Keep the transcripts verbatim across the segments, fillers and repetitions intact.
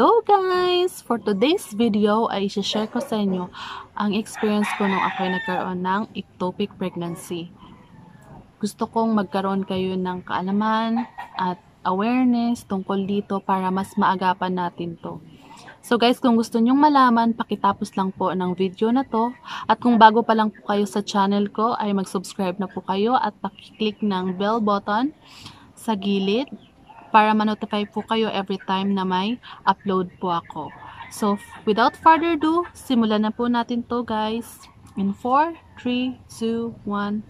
Hello guys! For today's video ay share ko sa inyo ang experience ko nung ako ay nagkaroon ng ectopic pregnancy. Gusto kong magkaroon kayo ng kaalaman at awareness tungkol dito para mas maagapan natin to. So guys, kung gusto nyong malaman, pakitapos lang po ng video na to. At kung bago pa lang po kayo sa channel ko, ay mag-subscribe na po kayo at pakiclick ng bell button sa gilid para ma-notify po kayo every time na may upload po ako. So, without further ado, simulan na po natin to guys. In four, three, two, one.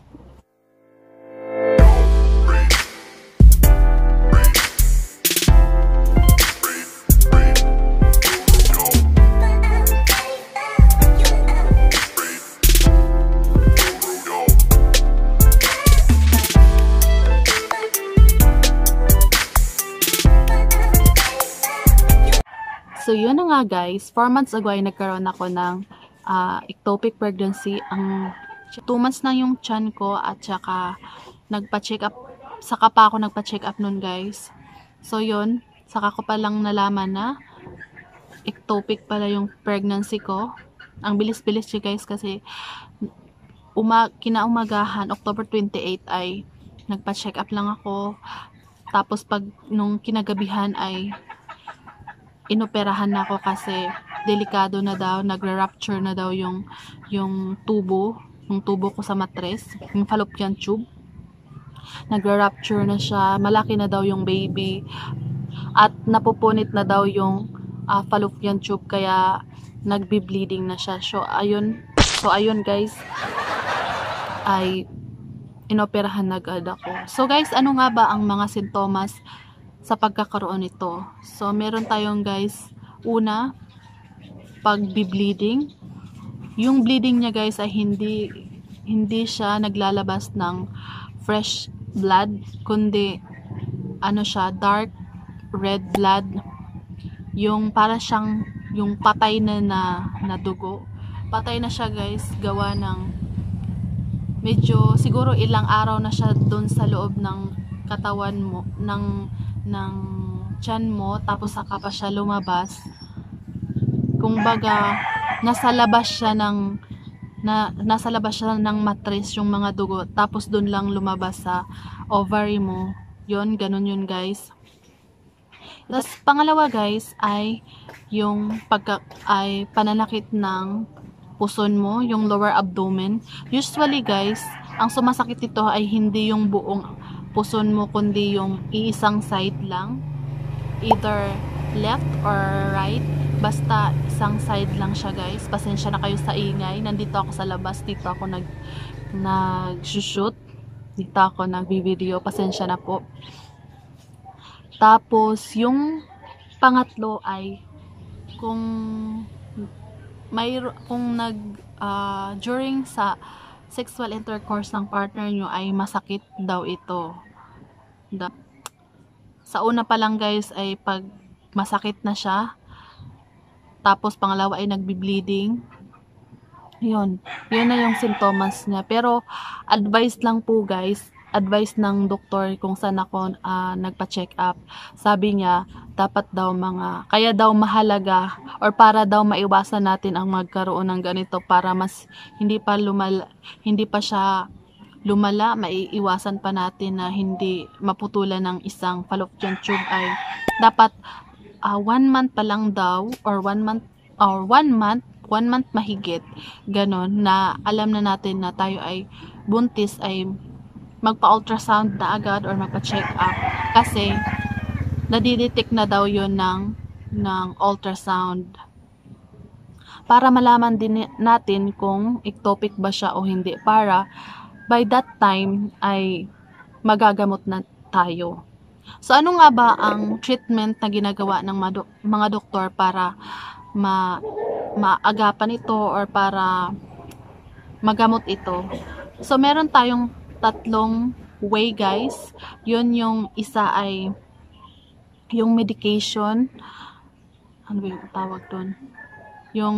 So, yun na nga guys, four months ago ay nagkaroon ako ng uh, ectopic pregnancy. Ang two months na yung tiyan ko at saka nagpa-check up, saka pa ako nagpa-check up nun guys. So, yun, saka ko pa lang nalaman na ectopic pala yung pregnancy ko. Ang bilis-bilis siya guys kasi uma kinaumagahan, October twenty-eighth ay nagpa-check up lang ako. Tapos pag nung kinagabihan ay inoperahan na ako kasi delikado na daw, nagre-rupture na daw yung yung tubo, yung tubo ko sa matres, yung fallopian tube. Nagre-rupture na siya, malaki na daw yung baby at napupunit na daw yung uh, fallopian tube kaya nagbi-bleeding na siya. So ayun, so ayun guys, ay inoperahan na agad ako. So guys, ano nga ba ang mga sintomas sa pagkakaroon nito? So, meron tayong guys, una, pag-bleeding. Yung bleeding niya guys ay hindi hindi siya naglalabas ng fresh blood, kundi ano siya, dark red blood. Yung para siyang yung patay na na, na dugo. Patay na siya guys, gawa ng medyo siguro ilang araw na siya doon sa loob ng katawan mo, ng ng tiyan mo, tapos saka pa siya lumabas. Kung baga nasa labas siya ng na, nasa labas siya ng matres yung mga dugo, tapos dun lang lumabas sa ovary mo. Yun, ganun yun guys. Tapos pangalawa guys ay yung pagka ay pananakit ng puson mo, yung lower abdomen. Usually guys, ang sumasakit ito ay hindi yung buong puson mo, kundi yung iisang side lang, either left or right, basta isang side lang siya guys. Pasensya na kayo sa ingay, nandito ako sa labas, dito ako nag nag-shoot, dito ako nagbi-video, pasensya na po. Tapos yung pangatlo ay kung may kung nag uh, during sa sexual intercourse ng partner nyo ay masakit daw ito. Da sa una pa lang guys ay pag masakit na siya, tapos pangalawa ay nagbi-bleeding. Yun, yun na yung sintomas niya. Pero advice lang po guys, advice ng doktor kung saan ako uh, nagpa-check up. Sabi niya, dapat daw mga, kaya daw mahalaga or para daw maiwasan natin ang magkaroon ng ganito para mas hindi pa lumala, hindi pa siya lumala, maiiwasan pa natin na hindi maputulan ng isang fallopian tube ay dapat uh, one month pa lang daw or one month or one month one month mahigit ganon na alam na natin na tayo ay buntis ay magpa-ultrasound na agad or magpa-check up kasi nadidetect na daw yon ng ng ultrasound para malaman din natin kung ectopic ba siya o hindi, para by that time ay magagamot na tayo. So ano nga ba ang treatment na ginagawa ng mga doktor para ma maagapan ito or para magamot ito? So meron tayong tatlong way guys. Yun yung isa ay yung medication. Ano ba yung tawag doon? Yung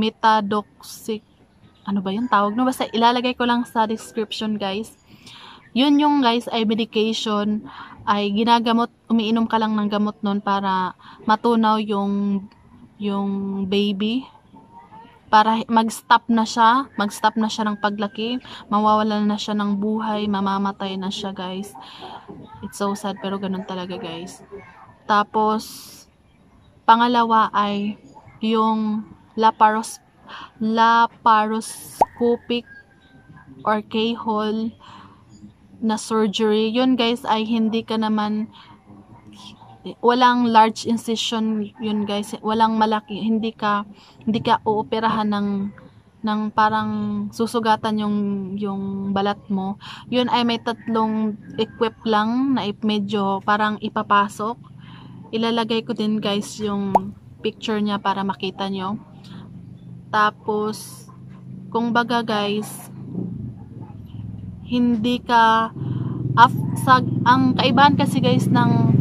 metadoxic, ano ba yung tawag? No, basta ilalagay ko lang sa description guys. Yun yung guys ay medication, ay ginagamot, umiinom ka lang ng gamot nun para matunaw yung yung baby, para mag-stop na siya, mag-stop na siya ng paglaki, mawawalan na siya ng buhay, mamamatay na siya guys. It's so sad pero ganun talaga guys. Tapos pangalawa ay yung laparos laparoscopic or keyhole na surgery. Yun guys ay hindi ka naman, walang large incision yun guys, walang malaki, hindi ka hindi ka uoperahan ng ng parang susugatan yung yung balat mo. Yun ay may tatlong equip lang na medyo parang ipapasok. Ilalagay ko din guys yung picture niya para makita nyo. Tapos kung baga guys, hindi ka af, sa, ang kaibahan kasi guys ng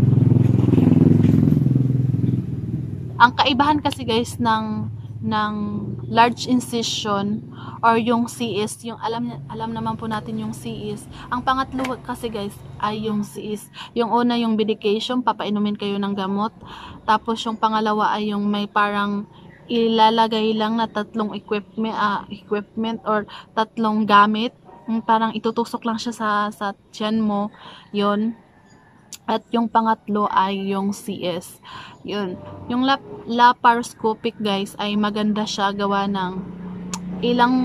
ang kaibahan kasi guys ng ng large incision or yung C S, yung alam alam naman po natin yung C S. Ang pangatlo kasi guys ay yung C S. Yung una yung medication, papainumin kayo ng gamot. Tapos yung pangalawa ay yung may parang ilalagay lang na tatlong equipment, uh, equipment or tatlong gamit. Parang itutusok lang siya sa sa tiyan mo. Yun. At yung pangatlo ay yung C S. Yun. Yung lap laparoscopic guys ay maganda siya, gawa ng ilang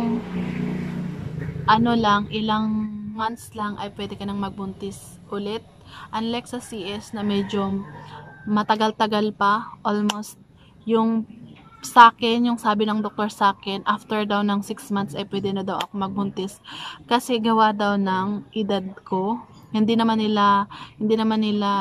ano lang, ilang months lang ay pwede ka nang magbuntis ulit. Unlike sa C S na medyo matagal-tagal pa, almost yung sa akin, yung sabi ng doktor sa akin, after daw ng six months ay pwede na daw ako magbuntis. Kasi gawa daw ng edad ko. Hindi naman nila, hindi naman nila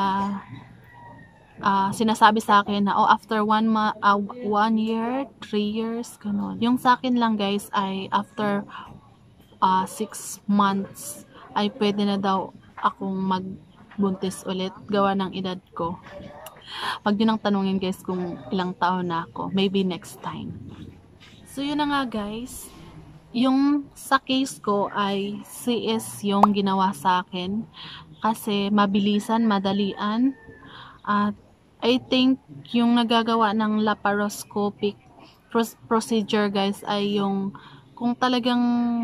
uh, sinasabi sa akin na, oh, after one, ma uh, one year, three years, ganun. Yung sa akin lang guys ay after uh, six months ay pwede na daw akong magbuntis ulit, gawa ng edad ko. Wag nyo nang tanungin guys kung ilang taon na ako. Maybe next time. So yun na nga guys. Yung sa case ko ay C S yung ginawa sa akin. Kasi mabilisan, madalian. At I think yung nagagawa ng laparoscopic procedure guys ay yung kung talagang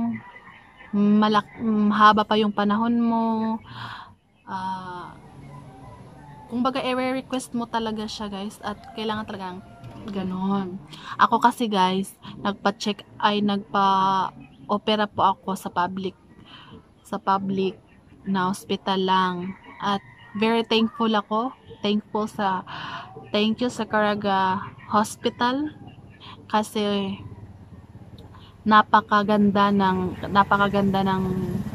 malak mahaba pa yung panahon mo. Ah... Uh, Kung baga, i-request mo talaga siya guys, at kailangan talagang ganon. Ako kasi guys, nagpa-check ay nagpa-opera po ako sa public sa public na hospital lang, at very thankful ako, thankful sa thank you sa Caraga Hospital kasi napakaganda ng napakaganda ng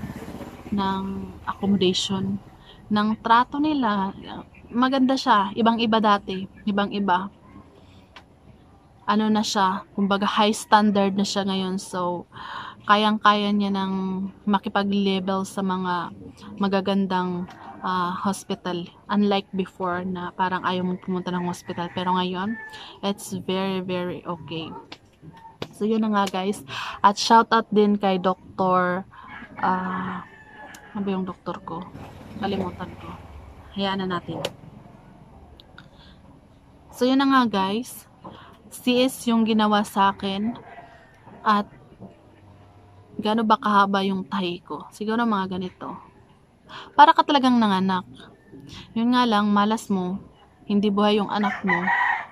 ng accommodation, ng trato nila. Maganda siya, ibang-iba dati, ibang-iba. Ano na siya, kumbaga high standard na siya ngayon. So, kayang-kaya niya ng makipag-level sa mga magagandang uh, hospital. Unlike before na parang ayaw mong pumunta ng hospital. Pero ngayon, it's very, very okay. So, yun na nga guys. At shoutout din kay Doktor uh, ano ba yung doktor ko? Kalimutan ko. Hayaan na natin. So, yun na nga guys. C S yung ginawa sa akin. At gaano ba kahaba yung tahi ko? Siguro mga ganito. Para ka talagang nanganak. Yun nga lang, malas mo. Hindi buhay yung anak mo.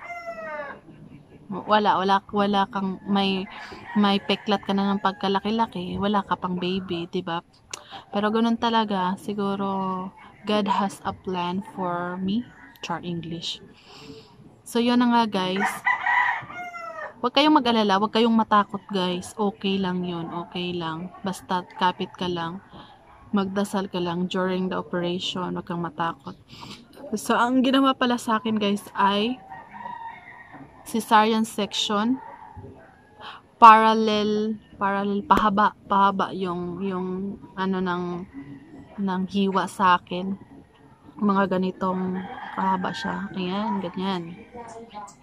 Wala, wala, wala kang may, may peklat ka na ng pagkalaki-laki. Wala ka pang baby, diba? Pero ganun talaga. Siguro, God has a plan for me. Char English. So, yun na nga guys. Huwag kayong mag-alala. Huwag kayong matakot guys. Okay lang yun. Okay lang. Basta kapit ka lang. Magdasal ka lang during the operation. Huwag kang matakot. So, ang ginawa pala sa akin guys ay cesarean section. Parallel, parallel, pahaba, pahaba yung, yung, ano ng, ng hiwa sa akin. Mga ganitong kahaba siya. Ayan, ganyan.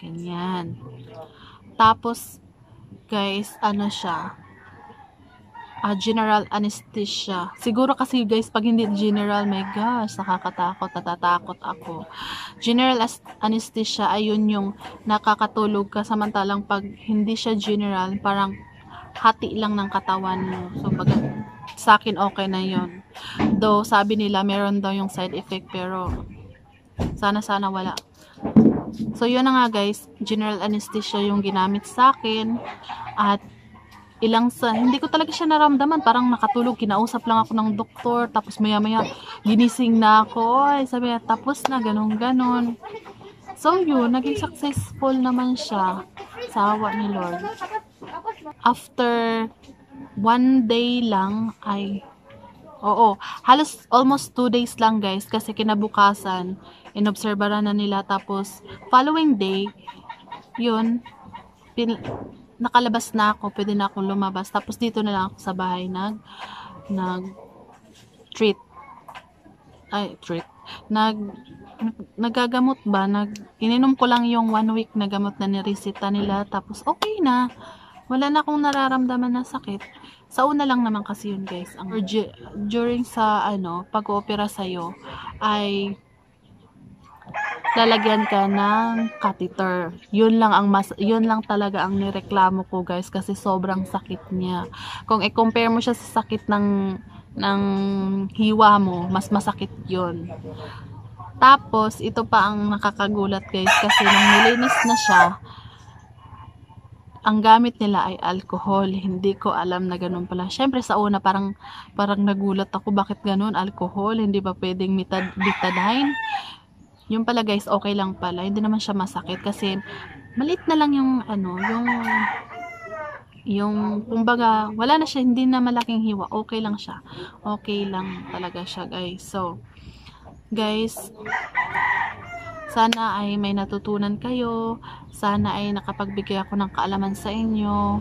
Ganyan. Tapos, guys, ano siya? uh, general anesthesia. Siguro kasi guys, pag hindi general, my gosh, nakakatakot, natatakot ako. General anesthesia ay yun yung nakakatulog ka, samantalang pag hindi siya general, parang hati lang ng katawan mo. So, pag sa akin, okay na yun. Though, sabi nila, meron daw yung side effect, pero sana-sana wala. So, yun na nga guys, general anesthesia yung ginamit sa akin. At ilang sa, hindi ko talaga siya naramdaman, parang nakatulog, kinausap lang ako ng doktor, tapos maya maya ginising na ako, ay sabi niya, tapos na, ganun ganon. So yun, naging successful naman siya sa awa ni Lord. After one day lang ay, oo, halos almost two days lang guys, kasi kinabukasan inobserbaran na nila, tapos following day yun, pin nakalabas na ako, pwede na akong lumabas. Tapos dito na lang ako sa bahay nag nag treat ay treat nag nagagamot ba, nag ininom ko lang yung one week na gamot na nireseta nila, tapos okay na, wala na akong nararamdaman na sakit. Sa una lang naman kasi yun guys, ang during sa ano pag-oopera sa'yo ay lalagyan ka ng catheter. Yun lang ang mas yun lang talaga ang nireklamo ko guys, kasi sobrang sakit niya. Kung i-compare mo siya sa sakit ng ng hiwa mo, mas masakit yun. Tapos ito pa ang nakakagulat guys, kasi nung nilinis na siya, ang gamit nila ay alcohol. Hindi ko alam na ganun pala. Syempre sa una parang parang nagulat ako, bakit ganun, alcohol, hindi ba pwedeng betadine? Yung pala guys, okay lang pala. Hindi naman siya masakit kasi maliit na lang yung ano, yung yung kumbaga, wala na siya, hindi na malaking hiwa. Okay lang siya. Okay lang talaga siya guys. So, guys, sana ay may natutunan kayo. Sana ay nakapagbigay ako ng kaalaman sa inyo.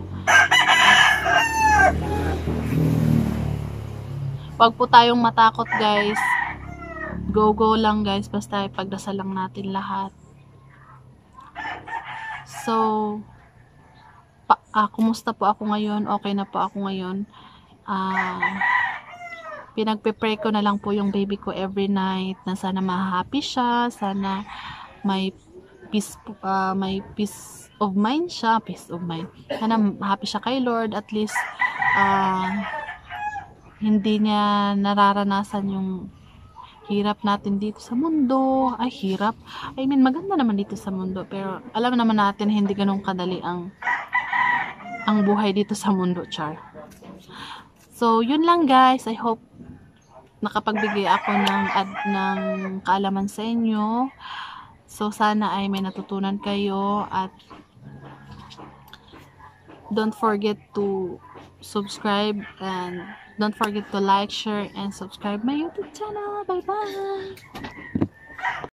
Huwag po tayong matakot guys. Go go lang guys, basta ipagdasal lang natin lahat. So pa, ah, kumusta po ako ngayon? Okay na po ako ngayon. Ah, pinagpe-pray ko na lang po yung baby ko every night na sana ma-happy siya, sana may peace uh, may peace of mind siya, peace of mind. Sana happy siya kay Lord, at least uh, hindi niya nararanasan yung hirap natin dito sa mundo. Ay, hirap. I mean, maganda naman dito sa mundo. Pero, alam naman natin, hindi ganun kadali ang ang buhay dito sa mundo, char. So, yun lang guys. I hope nakapagbigay ako ng, ad, ng kaalaman sa inyo. So, sana ay may natutunan kayo. At, don't forget to subscribe and don't forget to like, share, and subscribe my YouTube channel. Bye-bye!